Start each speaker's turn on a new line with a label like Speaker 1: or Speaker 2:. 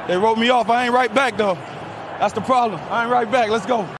Speaker 1: They wrote me off. I ain't right back, though. That's the problem. I ain't right back. Let's go.